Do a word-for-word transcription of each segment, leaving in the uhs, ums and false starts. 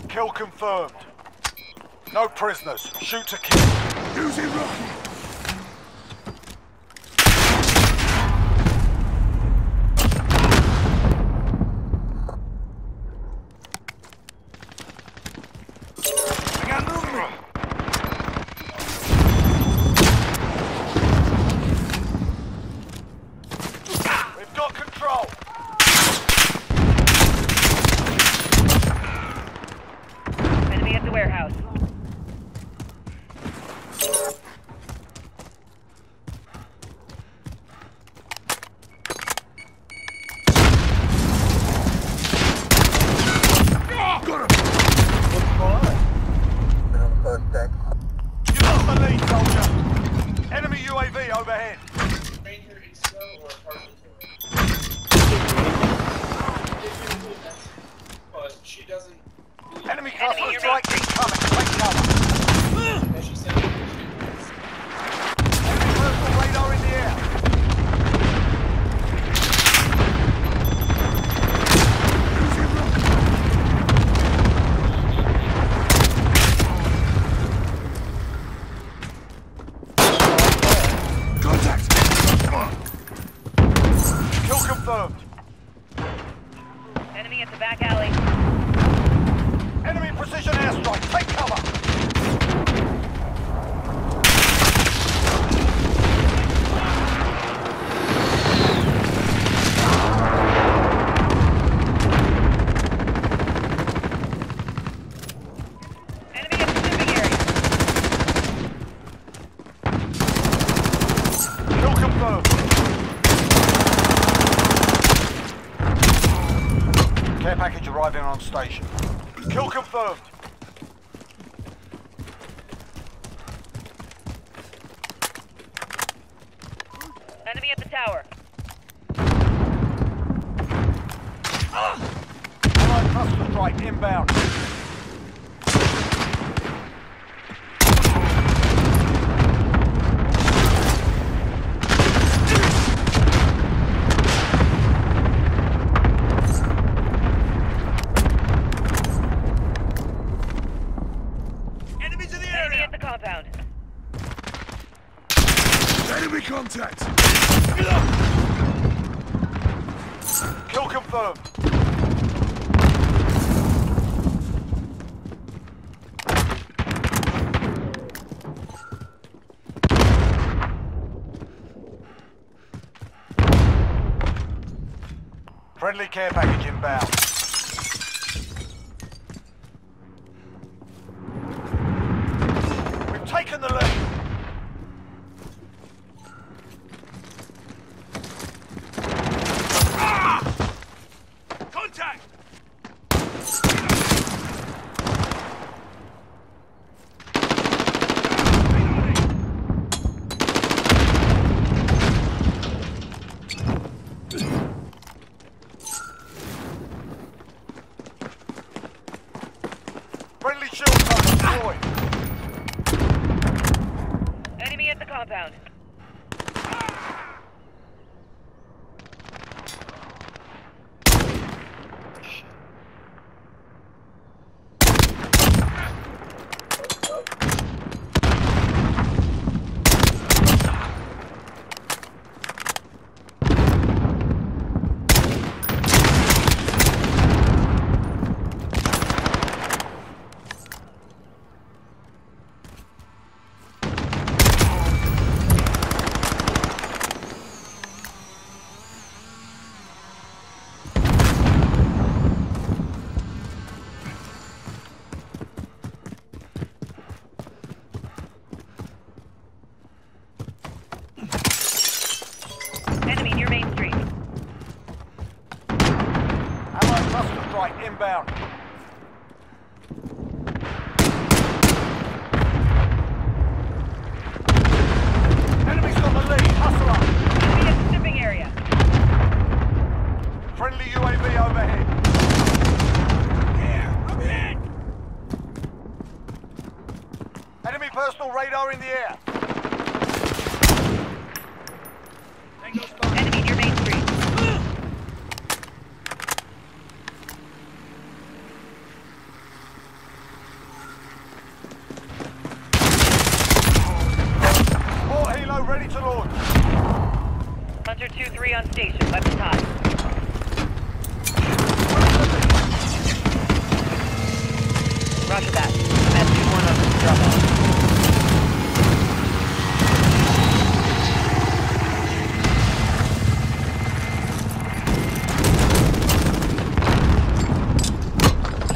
Kill confirmed. No prisoners. Shoot to kill. Using rocket. Enemy cluster strike incoming. Take cover. Enemy personal radar in the air. Contact! Kill confirmed. Enemy at the back alley. Enemy precision airstrike. Take cover. Enemy at the shipping area. Kill confirmed. Care package arriving on station. Kill confirmed. Enemy at the tower. Allied cluster strike inbound. Enemy at the compound. Enemy contact! Kill confirmed. Friendly care package inbound. We've taken the lead. Contact! Friendly shield gun deployed. Enemy at the compound. Enemy near Main Street. Allied cluster strike inbound. Enemy's got the lead. Hustle up. Enemy at the shipping area. Friendly U A V overhead. Here! I'm in! Enemy personal radar in the air. Enemy near Main Street.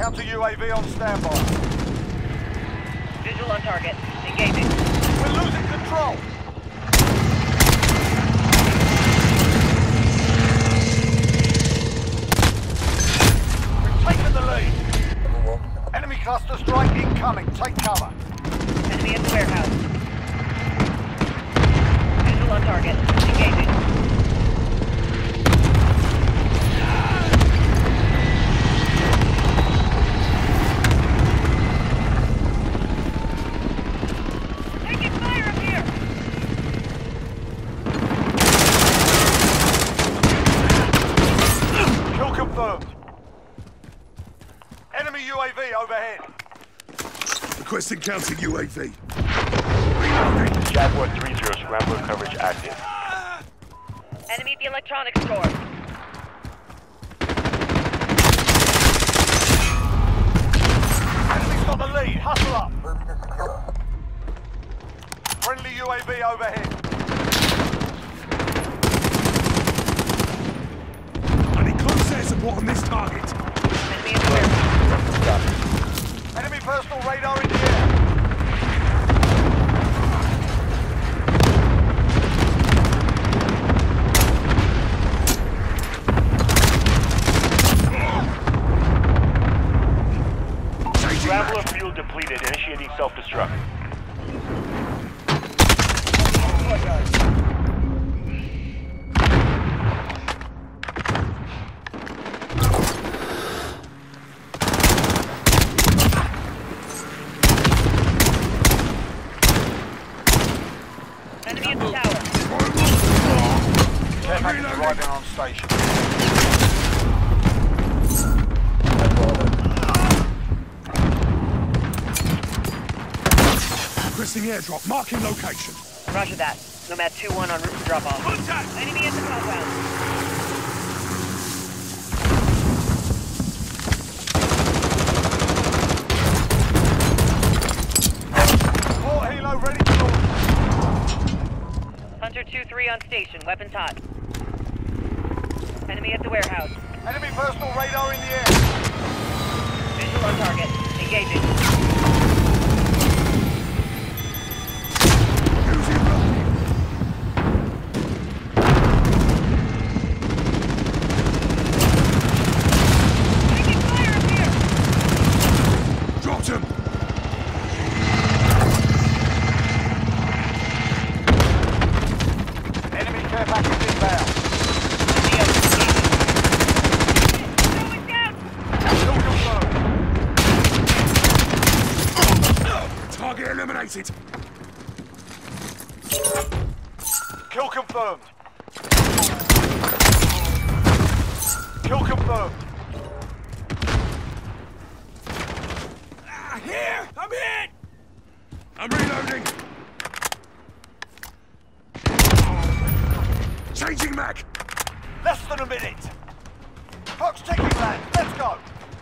Counter U A V on standby. Visual on target. Engaging. We're losing control. We've taken the lead. Enemy cluster strike incoming. Take cover. Enemy at the warehouse. Visual on target. Engaging. Enemy U A V overhead. Requesting counting U A V. Jaguar three zero, scrambler coverage active. Enemy at the electronics store. Enemy's got the lead. Hustle up. Friendly U A V overhead. I need close air support on this target. Enemy at the warehouse. Enemy personal radar in the air. Scrambler fuel depleted, initiating self-destruct. Enemy at the tower. Care package arriving on station. Requesting airdrop. Marking location. Roger that. Nomad two one on route to drop off. Contact! Enemy at the compound. Port helo ready to launch. Hunter two three on station. Weapons hot. Enemy at the warehouse. Enemy personal radar in the air. Visual on target. Engaging. Dropped him! Enemy care package inbound. Going down. Kill confirmed. Target eliminated! Kill confirmed. Kill confirmed. Ah, here! I'm hit! I'm reloading! Changing mag! Less than a minute. Clock's ticking, lad. Let's go.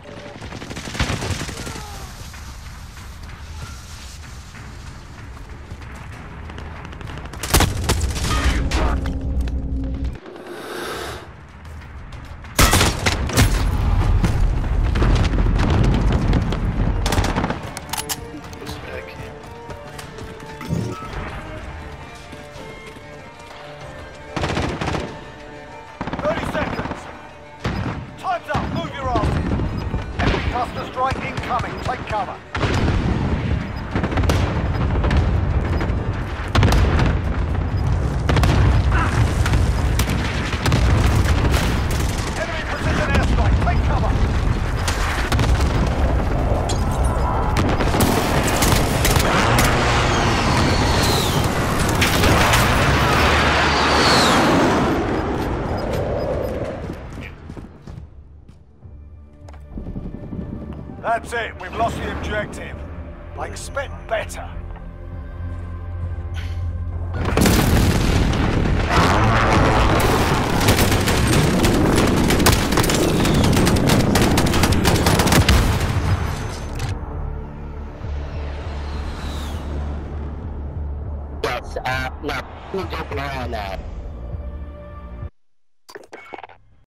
thirty seconds. Time's up. Move your ass. Enemy cluster strike incoming. Take cover. Enemy precision airstrike. Take cover. That's it. We've lost the objective. I expect better. Yes, uh, no, I'm joking around now.